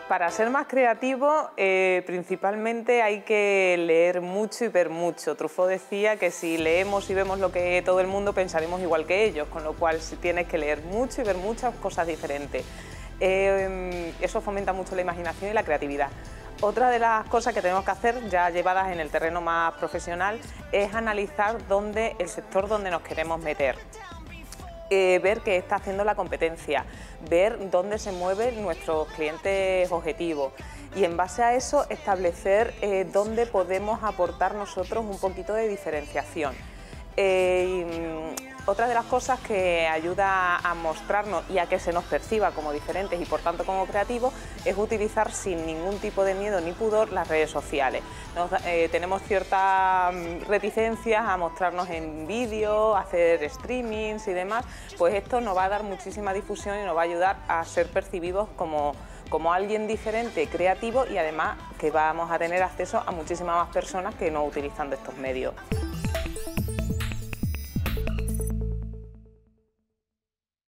Para ser más creativo, principalmente hay que leer mucho y ver mucho. Truffaut decía que si leemos y vemos lo que todo el mundo, pensaremos igual que ellos, con lo cual tienes que leer mucho y ver muchas cosas diferentes. Eso fomenta mucho la imaginación y la creatividad. Otra de las cosas que tenemos que hacer, ya llevadas en el terreno más profesional, es analizar el sector donde nos queremos meter. Ver qué está haciendo la competencia, ver dónde se mueven nuestros clientes objetivos y en base a eso establecer dónde podemos aportar nosotros un poquito de diferenciación. Otra de las cosas que ayuda a mostrarnos y a que se nos perciba como diferentes y por tanto como creativos es utilizar sin ningún tipo de miedo ni pudor las redes sociales. Tenemos ciertas reticencias a mostrarnos en vídeo, hacer streamings y demás, pues esto nos va a dar muchísima difusión y nos va a ayudar a ser percibidos como alguien diferente, creativo y además que vamos a tener acceso a muchísimas más personas que no utilizando estos medios.